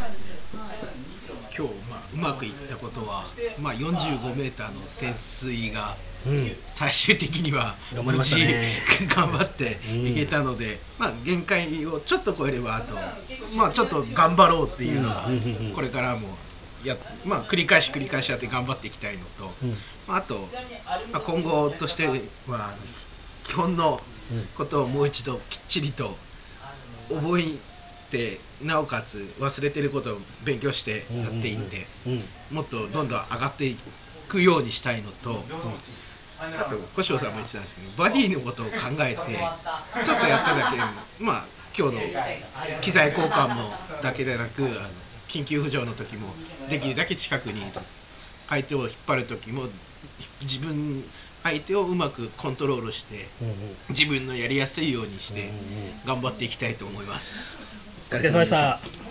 今日、うまくいったことは、45メーターの潜水が最終的には頑張りましたね。 頑張っていけたので、限界をちょっと超えれば、あと、ちょっと頑張ろうっていうのが、これからも繰り返しやって頑張っていきたいのと、あと、今後としては、基本のことをもう一度きっちりと覚えて、なおかつ忘れてることを勉強してやっていって、もっとどんどん上がっていくようにしたいのと、あと小塩さんも言ってたんですけど、バディのことを考えてちょっとやっただけでも、今日の機材交換もだけでなく、緊急浮上の時もできるだけ近くにいる、相手を引っ張る時も相手をうまくコントロールして、自分のやりやすいようにして頑張っていきたいと思います。 お疲れ様でした。